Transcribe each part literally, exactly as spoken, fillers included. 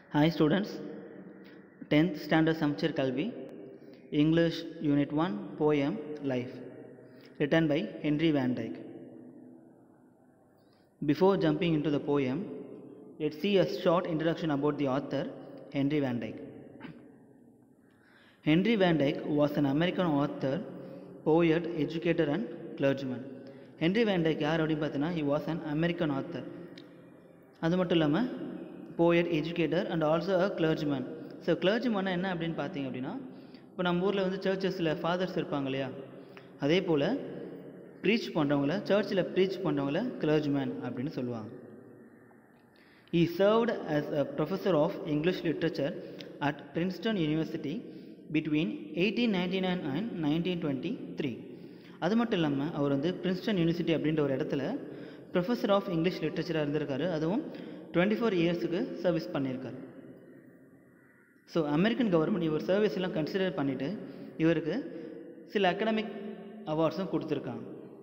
Hi students, tenth Standard Samchir Kalvi, English Unit one, Poem Life, written by Henry Van Dyke. Before jumping into the poem, let's see a short introduction about the author, Henry Van Dyke. Henry Van Dyke was an American author, poet, educator and clergyman. Henry Van Dyke யார் அப்படின்னு பார்த்தீங்கன்னா he was an American author. அது மட்டும் இல்லாமல் poet, educator and also a clergyman. So clergyman என்ன அப்படின்னு பார்த்தீங்க அப்படின்னா இப்போ நம்ம ஊரில் வந்து சர்ச்சஸில் ஃபாதர்ஸ் இருப்பாங்க இல்லையா, அதே போல் ப்ரீச் பண்ணுறவங்கள சர்ச்சில் ப்ரீச் பண்ணுறவங்கள clergyman அப்படின்னு சொல்லுவாங்க. He served as a professor of English literature at Princeton University between eighteen ninety-nine and nineteen twenty-three. அது மட்டும் இல்லாமல் அவர் வந்து பிரின்ஸ்டன் யூனிவர்சிட்டி அப்படின்ற ஒரு இடத்துல ப்ரொஃபஸர் ஆஃப் இங்கிலீஷ் லிட்ரேச்சராக இருந்திருக்காரு. அதுவும் டுவெண்ட்டி ஃபோர் இயர்ஸுக்கு சர்வீஸ் பண்ணியிருக்காரு. ஸோ அமெரிக்கன் கவர்மெண்ட் இவர் சர்வீஸ் எல்லாம் கன்சிடர் பண்ணிவிட்டு இவருக்கு சில அகாடமிக் அவார்ட்ஸும் கொடுத்துருக்காங்க.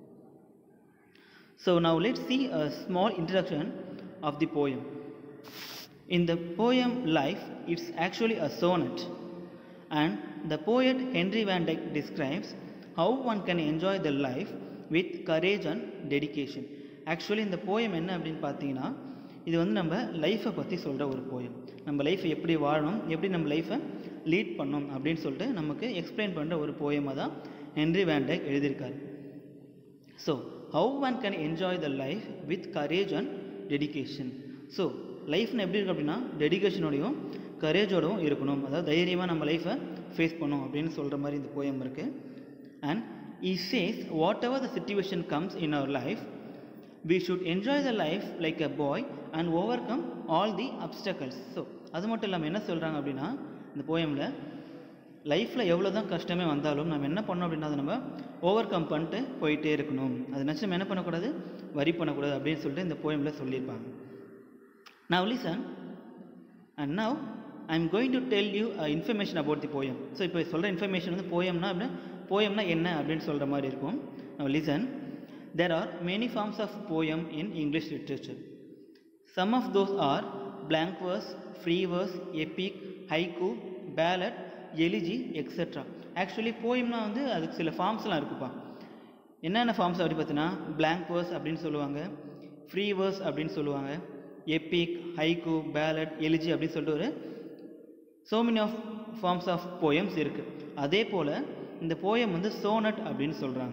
So now let's see a small introduction of the poem. In the poem Life, it's actually a sonnet, and the poet Henry Van Dyke describes how one can enjoy the life with courage and dedication. Actually இந்த poem என்ன அப்படின்னு பார்த்தீங்கன்னா இது வந்து நம்ம லைஃப்பை பற்றி சொல்கிற ஒரு போயம். நம்ம லைஃப்பை எப்படி வாழணும், எப்படி நம்ம லைஃப்பை லீட் பண்ணணும் அப்படின்னு சொல்லிட்டு நமக்கு எக்ஸ்பிளைன் பண்ணுற ஒரு போயமாக தான் ஹென்ரி வேன் டைக் எழுதியிருக்காரு. So how one can enjoy the life with courage and dedication. So லைஃப்னு எப்படி இருக்குது அப்படின்னா டெடிக்கேஷனோடையும் கரேஜோடவும் இருக்கணும், அதாவது தைரியமாக நம்ம லைஃப்பை ஃபேஸ் பண்ணணும் அப்படின்னு சொல்கிற மாதிரி இந்த போயம் இருக்குது. And he says whatever the situation comes in our life, we should enjoy the life like a boy and overcome all the obstacles. So அது மட்டும் இல்லாமல் என்ன சொல்கிறாங்க அப்படின்னா இந்த போயமில் லைஃப்பில் எவ்வளோ தான் கஷ்டமே வந்தாலும் நம்ம என்ன பண்ணோம் அப்படின்னா அதை நம்ம ஓவர் கம் பண்ணிட்டு போயிட்டே இருக்கணும், அது நினச்சி நம்ம என்ன பண்ணக்கூடாது, வரி பண்ணக்கூடாது அப்படின்னு சொல்லிட்டு இந்த போயமில் சொல்லியிருப்பாங்க. Now listen, and now I am going to tell you uh, information about the poem. So இப்போ சொல்கிற இன்ஃபர்மேஷன் வந்து போயம்னா அப்படின்னா போயம்னா என்ன அப்படின்னு சொல்கிற மாதிரி இருக்கும். Now listen, there are many forms of poem in English literature. Some of those are blank verse, free verse, epic, haiku, ballad, elegy, et cetera. Actually போயம்னா வந்து அதுக்கு சில ஃபார்ம்ஸ்லாம் இருக்குப்பா. என்னென்ன ஃபார்ம்ஸ் அப்படி பார்த்தீங்கன்னா blank verse அப்படின்னு சொல்லுவாங்க, free verse அப்படின்னு சொல்லுவாங்க, epic, haiku, ballad, elegy அப்படின்னு சொல்லிட்டு ஒரு so many of forms of poems இருக்குது. அதே போல் இந்த போயம் வந்து சோனட் அப்படின்னு சொல்கிறாங்க.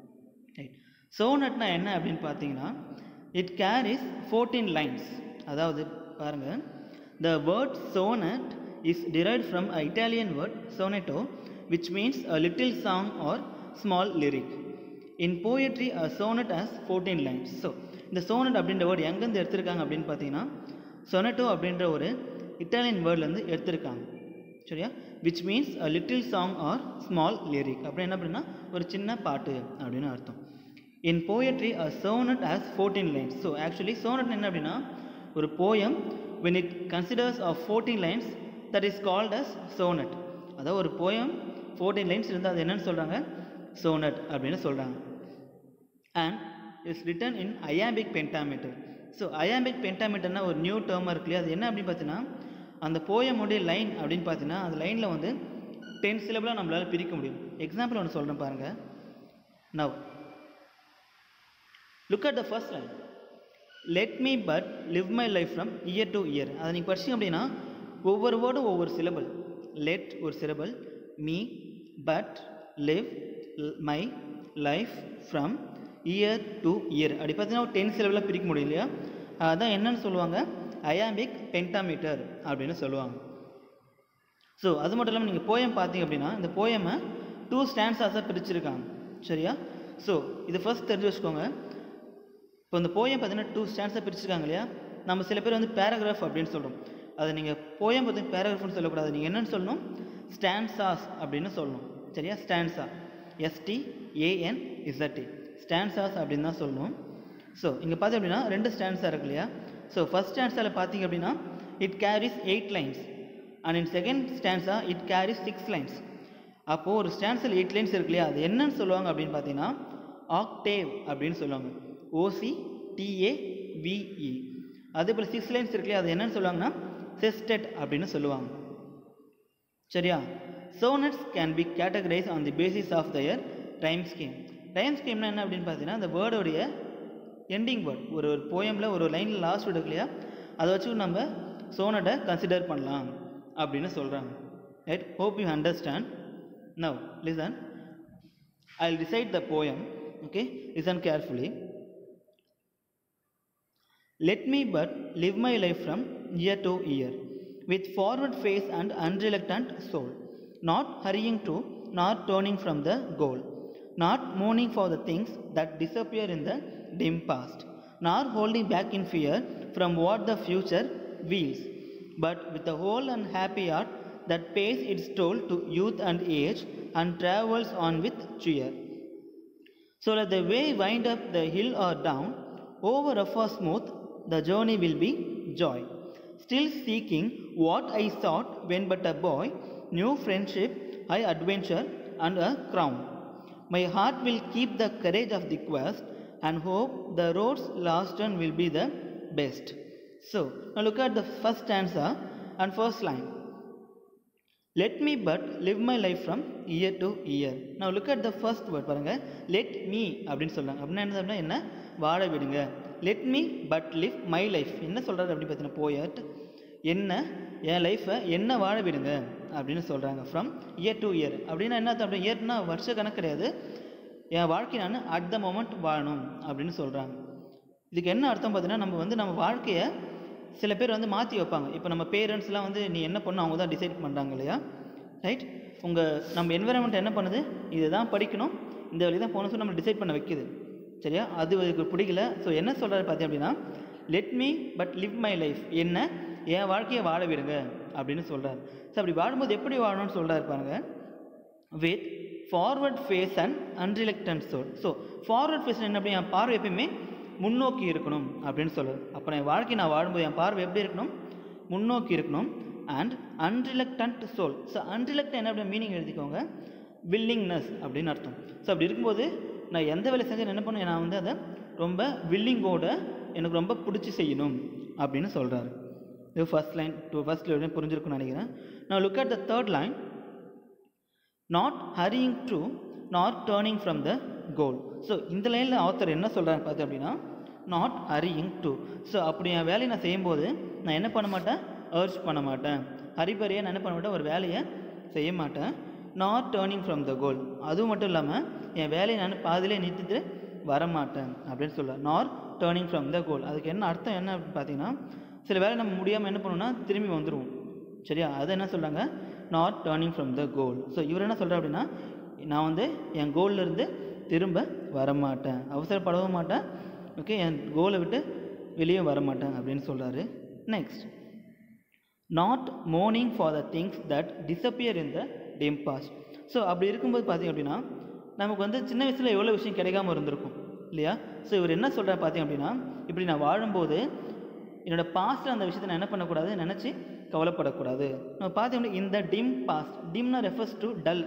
சோனட்னா என்ன அப்படின்னு பார்த்தீங்கன்னா இட் கேரிஸ் ஃபோர்டீன் லைன்ஸ். அதாவது பாருங்கள், the word sonnet is derived from a Italian word sonetto, which means a little song or small lyric. In poetry, a sonnet has fourteen lines. So இந்த sonnet அப்படின்ற word எங்கேருந்து எடுத்திருக்காங்க அப்படின்னு பார்த்தீங்கன்னா சொனட்டோ அப்படின்ற ஒரு இட்டாலியன் வேர்ட்லேருந்து எடுத்திருக்காங்க. சரியா, which means a little song or small lyric. அப்படி என்ன அப்படின்னா ஒரு சின்ன பாட்டு அப்படின்னு அர்த்தம். In poetry a sonnet has fourteen lines. So actually sonnet என்ன அப்படின்னா ஒரு poem when it considers of fourteen lines, that is called as sonnet. அதாவது ஒரு போயம் ஃபோர்டீன் லைன்ஸ் இருந்தால் அது என்னன்னு சொல்கிறாங்க, சோனட் அப்படின்னு சொல்கிறாங்க. And it's written in iambic pentameter. So iambic பென்டாமீட்டர்னா ஒரு நியூ டேர்மாக இருக்கு இல்லையா, அது என்ன அப்படின்னு பார்த்தீங்கன்னா அந்த போயமுடைய லைன் அப்படின்னு பார்த்தீங்கன்னா அந்த லைனில் வந்து டென் சிலபிளாக நம்மளால் பிரிக்க முடியும். எக்ஸாம்பிள் ஒன்று சொல்கிறேன் பாருங்கள். Now look at the first line, let me but live my life from year to year. அதை நீங்கள் படிச்சிங்க அப்படின்னா ஒவ்வொரு வேர்டும் ஒவ்வொரு சிலபிள். லெட் ஒரு syllable, me, but, live, my, life, from, year to year. அப்படி பார்த்தீங்கன்னா டென் சிலபிளாக பிரிக்க முடியும் இல்லையா, அதுதான் என்னன்னு சொல்லுவாங்க, அயாம்பிக் பென்டாமீட்டர் அப்படின்னு சொல்லுவாங்க. ஸோ அது மட்டும் இல்லாமல் நீங்கள் போயம் பார்த்தீங்க அப்படின்னா இந்த போயமை டூ ஸ்டான்ஸாஸாக பிரிச்சுருக்காங்க. சரியா, ஸோ இது ஃபர்ஸ்ட் தெரிஞ்சு வச்சுக்கோங்க. இப்போ இந்த போயம் பார்த்தீங்கன்னா டூ ஸ்டான்ஸாக பிரிச்சுருக்காங்க இல்லையா, நம்ம சில பேர் வந்து பேராகிராஃப் அப்படின்னு சொல்கிறோம். அதை நீங்கள் போயம் பார்த்தீங்கன்னா பேராகிராஃப்னு சொல்லக்கூடாது, நீங்கள் என்னென்னு சொல்லணும், ஸ்டான்ஸாஸ் அப்படின்னு சொல்லணும். சரியா, stanza, S T A N Z T, stanzas அப்படின்னு தான் சொல்லணும். ஸோ இங்கே பார்த்தீங்க அப்படின்னா ரெண்டு ஸ்டான்ஸாக இருக்கு இல்லையா. ஸோ ஃபஸ்ட் ஸ்டான்ஸாவில் பார்த்தீங்க அப்படின்னா it carries eight lines and in second stanza it carries six lines. அப்போது ஒரு ஸ்டான்ஸில் எயிட் லைன்ஸ் இருக்கு இல்லையா, அது என்னன்னு சொல்லுவாங்க அப்படின்னு பார்த்தீங்கன்னா ஆக்டேவ் அப்படின்னு சொல்லுவாங்க, ஓசி டிஏவிஇ. அதே போல் சிக்ஸ் லைன்ஸ் இருக்கு இல்லையா, அது என்னன்னு சொல்லுவாங்கன்னா செஸ்டெட் அப்படின்னு சொல்லுவாங்க. சரியா? Sonnets can be categorise on the basis of their rhyme scheme. Rhyme ஸ்கீம்னா என்ன அப்படின்னு பார்த்தீங்கன்னா, அந்த வேர்டோடைய எண்டிங் வேர்ட், ஒரு ஒரு போயமில் ஒரு லைனில் லாஸ்ட் வேர்டு இல்லையா, அதை வச்சு நம்ம சோனட்டை கன்சிடர் பண்ணலாம் அப்படின்னு சொல்கிறாங்க. Right? Hope you understand. Now listen, I will recite the poem. Okay, listen carefully. Let me but live my life from year to year, with forward face and unreluctant soul, not hurrying to, nor turning from the goal, not mourning for the things that disappear in the dim past, nor holding back in fear from what the future wields, but with a whole and happy heart that pays its toll to youth and age and travels on with cheer. So let the way wind up the hill or down, over rough or smooth, the journey will be joy. Still seeking what I sought when but a boy, new friendship, high adventure, and a crown. My heart will keep the courage of the quest and hope the road's last turn will be the best. So, now look at the first stanza and first line. Let me but live my life from year to year. Now look at the first word. பாருங்க, let me அப்படின்னு சொல்றாங்க. அப்படின்னா என்ன? வாழ விடுங்க. let me but live my life. என்ன சொல்றாரு அப்படின்னு பார்த்தீங்கன்னா, போயட் என்ன என் லைஃப்பை என்ன வாழ விடுங்க அப்படின்னு சொல்கிறாங்க. ஃப்ரம் இயர் டு இயர் அப்படின்னா என்ன அர்த்தம்? அப்படி இயர்னா வருஷ கணக்கு கிடையாது, என் வாழ்க்கை நான் அட் த மொமெண்ட் வாழணும் அப்படின்னு சொல்கிறாங்க. இதுக்கு என்ன அர்த்தம் பார்த்தீங்கன்னா, நம்ம வந்து நம்ம வாழ்க்கையை சில பேர் வந்து மாற்றி வைப்பாங்க. இப்போ நம்ம பேரண்ட்ஸ்லாம் வந்து நீ என்ன பண்ணணும் அவங்க தான் டிசைட் பண்ணுறாங்க இல்லையா? ரைட்? உங்கள் நம்ம என்விரான்மெண்ட் என்ன பண்ணுது, இதை தான் படிக்கணும், இந்த வழி தான் போகணும்னு சொல்லி நம்ம டிசைட் பண்ண வைக்குது. சரியா? அது அதுக்கு பிடிக்கல. ஸோ என்ன சொல்கிறாரு பார்த்தீங்க அப்படின்னா, let me but live my life, என்ன என் வாழ்க்கையை வாழ விடுங்க அப்படின்னு சொல்கிறார். ஸோ அப்படி வாழும்போது எப்படி வாழணும்னு சொல்கிறாரு பாருங்க, with forward face and unreluctant soul. So forward face என்ன அப்படி, என் பார்வை எப்பயுமே முன்னோக்கி இருக்கணும் அப்படின்னு சொல்லுவார். அப்போ என் வாழ்க்கை நான் வாழும்போது என் பார்வை எப்படி இருக்கணும்? முன்னோக்கி இருக்கணும். And unreluctant soul. So unreluctant என்ன அப்படி மீனிங் எழுதிக்கோங்க, வில்லிங்னஸ் அப்படின்னு அர்த்தம். ஸோ அப்படி இருக்கும்போது நான் எந்த வேலை செஞ்சால் என்ன பண்ணுவேன், நான் வந்து அதை ரொம்ப வில்லிங்கோட எனக்கு ரொம்ப பிடிச்சி செய்யணும் அப்படின்னு சொல்கிறாரு. இது ஃபர்ஸ்ட் லைன். டூ ஃபர்ஸ்ட் லைன் புரிஞ்சிருக்குன்னு நினைக்கிறேன். நான் look at the third line, not hurrying to not turning from the goal. So இந்த லைனில் ஆத்தர் என்ன சொல்கிறாங்க பார்த்து அப்படின்னா, நாட் ஹரியிங் டு. ஸோ அப்படி என் வேலையை நான் செய்யும்போது நான் என்ன பண்ண மாட்டேன், அர்ஜ் பண்ண மாட்டேன், ஹரிபரியாக நான் என்ன பண்ண மாட்டேன், ஒரு வேலையை செய்ய மாட்டேன். Not turning from the goal, அதுவும் மட்டும் இல்லாமல் என் வேலையை நான் பாதிலே நிறுத்திட்டு வரமாட்டேன் அப்படின்னு சொல்கிறேன். Not turning from the goal. அதுக்கு என்ன அர்த்தம் என்ன அப்படின்னு பார்த்தீங்கன்னா, சில வேலை நம்ம முடியாமல் என்ன பண்ணணும்னா திரும்பி வந்துடுவோம். சரியா? அது என்ன சொல்கிறாங்க, not turning from the goal. So இவர் என்ன சொல்கிறார் அப்படின்னா, நான் வந்து என் கோல்லேருந்து திரும்ப வரமாட்டேன், அவசரப்படவும் மாட்டேன், ஓகே, என் கோலை விட்டு வெளியே வரமாட்டேன் அப்படின்னு சொல்கிறாரு. Next, not mourning for the things that disappear in the dim past. So அப்படி இருக்கும்போது பார்த்தீங்க அப்படின்னா, நமக்கு வந்து சின்ன வயசில் எவ்வளோ விஷயம் கிடைக்காம இருந்திருக்கும் இல்லையா? ஸோ இவர் என்ன சொல்கிறார் பார்த்தீங்க அப்படின்னா, இப்படி நான் வாழும்போது என்னோட பாஸ்ட்டில் அந்த விஷயத்தை நான் என்ன பண்ணக்கூடாது, நினச்சி கவலைப்படக்கூடாது. நம்ம பார்த்தீங்கன்னா இந்த டிம் பாஸ்ட், டிம்னா refers to dull.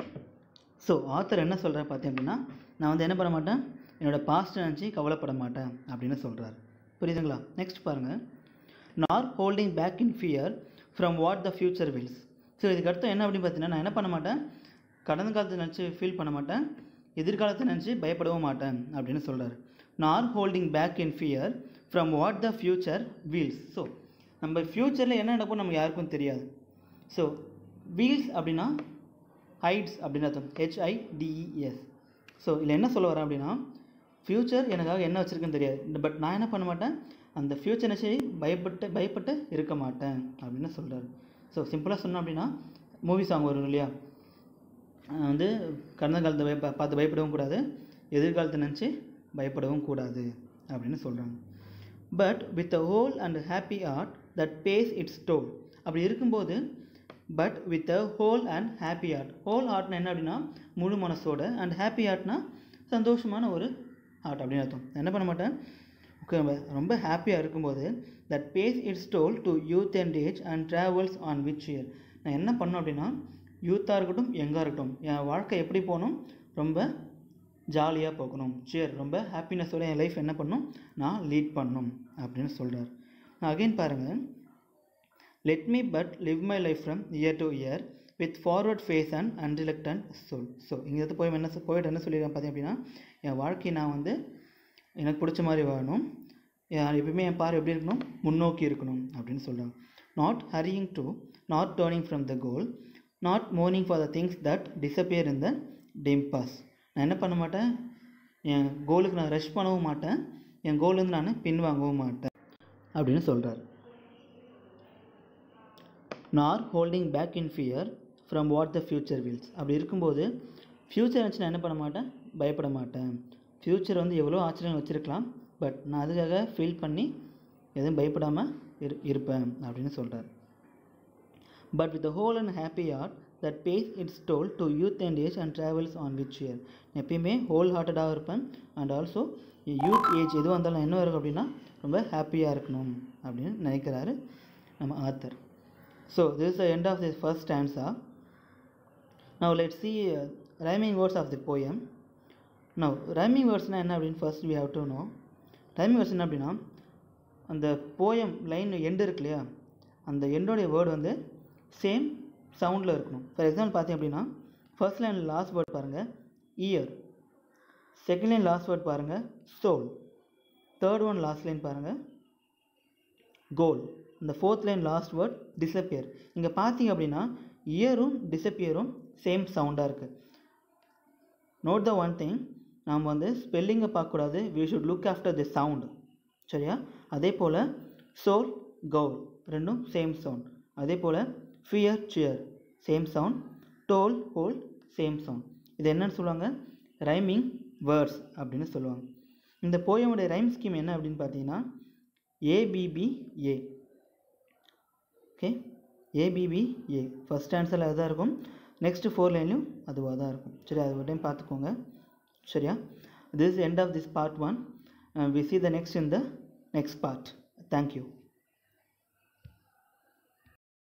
So author என்ன சொல்கிறார் பார்த்தீங்க அப்படின்னா, நான் வந்து என்ன பண்ண மாட்டேன், என்னோடய பாஸ்ட்டை நினச்சி கவலைப்பட மாட்டேன் அப்படின்னு சொல்கிறார். புரியுதுங்களா? நெக்ஸ்ட் பாருங்கள், nor holding back in fear from what the future wills. So இதுக்கு அர்த்தம் என்ன அப்படின்னு பார்த்தீங்கன்னா, நான் என்ன பண்ண மாட்டேன், கடந்த காலத்தை நினச்சி ஃபீல் பண்ண மாட்டேன், எதிர்காலத்தை நினச்சி பயப்படவும் மாட்டேன் அப்படின்னு சொல்கிறார். Nor holding back in fear from what the future wills. So நம்ம ஃப்யூச்சரில் என்ன நடக்கும் நமக்கு யாருக்கும் தெரியாது. ஸோ வீல்ஸ் அப்படின்னா ஹைட்ஸ் அப்படின்னு அர்த்தம், ஹெச்ஐடிஇஎஸ். ஸோ இதில் என்ன சொல்ல வரேன் அப்படின்னா, ஃப்யூச்சர் எனக்காக என்ன வச்சுருக்குன்னு தெரியாது, பட் நான் என்ன பண்ண மாட்டேன், அந்த ஃப்யூச்சரை சரி பயப்பட்டு பயப்பட்டு இருக்க மாட்டேன் அப்படின்னு சொல்கிறார். ஸோ சிம்பிளாக சொன்னோம் அப்படின்னா, மூவி சாங் வரும் இல்லையா, வந்து கடந்த காலத்தை பய பார்த்து பயப்படவும் கூடாது, எதிர்காலத்தை நினச்சி பயப்படவும் கூடாது அப்படின்னு சொல்கிறாங்க. But with a whole and happy heart that pays its toll. அப்படி இருக்கும்போது but with a whole and happy heart. Whole ஆர்ட்னா என்ன அப்படின்னா முழு மனசோட, அண்ட் ஹாப்பி ஆர்ட்னா சந்தோஷமான ஒரு ஆர்ட் அப்படின்னு அர்த்தம். என்ன பண்ண மாட்டேன், ஓகே, ரொம்ப ஹாப்பியாக இருக்கும்போது that pays its toll to youth and age and travels on with cheer. நான் என்ன பண்ணோம் அப்படின்னா, யூத்தாக இருக்கட்டும் யங்காக இருக்கட்டும், என் வாழ்க்கை எப்படி போகணும், ரொம்ப ஜாலியாக போகணும், சியர், ரொம்ப ஹாப்பினஸோட என் லைஃப் என்ன பண்ணணும், நான் லீட் பண்ணணும் அப்படின்னு சொல்கிறார். நான் அகைன் பாருங்கள், let me but live my life from year to year with forward face and unreluctant soul. So இங்கே போய் என்ன போயிட்டு என்ன சொல்லியிருக்கேன் பார்த்தீங்க அப்படின்னா, என் வாழ்க்கையை நான் வந்து எனக்கு பிடிச்ச மாதிரி வாழணும், எப்பயுமே என் பார்வை எப்படி இருக்கணும், முன்னோக்கி இருக்கணும் அப்படின்னு சொல்கிறாங்க. Not hurrying to, not turning from the goal, not mourning for the things that disappear in the dim past. நான் என்ன பண்ண மாட்டேன், என் கோலுக்கு நான் ரஷ் பண்ணவும் மாட்டேன், என் கோல்லேருந்து நான் பின்வாங்கவும் மாட்டேன் அப்படின்னு சொல்கிறார். Nor holding back in fear from what the future wills. அப்படி இருக்கும்போது ஃப்யூச்சர் வச்சு நான் என்ன பண்ண மாட்டேன், பயப்பட மாட்டேன். ஃப்யூச்சர் வந்து எவ்வளோ ஆச்சரியம் வச்சுருக்கலாம், பட் நான் அதுக்காக ஃபீல் பண்ணி எதுவும் பயப்படாமல் இரு இருப்பேன் அப்படின்னு சொல்கிறார். But with whole and happy heart that pays its toll to youth and age and travels on with cheer. எப்பயுமே ஹோல் ஹார்ட்டடாக இருப்பேன், அண்ட் ஆல்சோ யூத் ஏஜ் எதுவும் வந்தாலும் என்ன இருக்கும் அப்படின்னா ரொம்ப ஹாப்பியாக இருக்கணும் அப்படின்னு நினைக்கிறாரு நம்ம author. So this is the end of the first stanza. Now let's see rhyming words of the poem. Now rhyming wordsனால் என்ன அப்படின்னு first we have to know. rhyming words என்ன அப்படின்னா, அந்த போயம் லைன் எண்டு இருக்கு இல்லையா, அந்த எண்டோடைய வேர்டு வந்து சேம் சவுண்டில் இருக்கணும். ஃபார் எக்ஸாம்பிள் பார்த்தீங்க அப்படின்னா, ஃபர்ஸ்ட் லைன் லாஸ்ட் வேர்ட் பாருங்கள் ear, second line last word பாருங்கள் soul, third one last line பாருங்கள் கோல், இந்த fourth line last word disappear. இங்கே பார்த்தீங்க அப்படின்னா இயரும் டிஸப்பியரும் சேம் சவுண்டாக இருக்குது. நோட் த ஒன் திங், நாம் வந்து ஸ்பெல்லிங்கை பார்க்கக்கூடாது, we should look after the sound, சரியா? அதே போல் சோல் கோல் ரெண்டும் சேம் சவுண்ட். அதே போல் fear cheer same sound, toll whole same sound. இது என்னன்னு சொல்லுவாங்க, ரைமிங் வேர்ட்ஸ் அப்படின்னு சொல்லுவாங்க. இந்த போயமுடைய ரைம் ஸ்கீம் என்ன அப்படின்னு பார்த்தீங்கன்னா ஏபிபிஏ. ஓகே, ஏபிபிஏ ஃபர்ஸ்ட் ஆன்சரில் அதுதான் இருக்கும், நெக்ஸ்ட் ஃபோர் லைன்லையும் அதுவாக தான் இருக்கும். சரி, அது ஒரு டைம் பார்த்துக்கோங்க, சரியா? This end of this part one. We see the next in the next part. Thank you.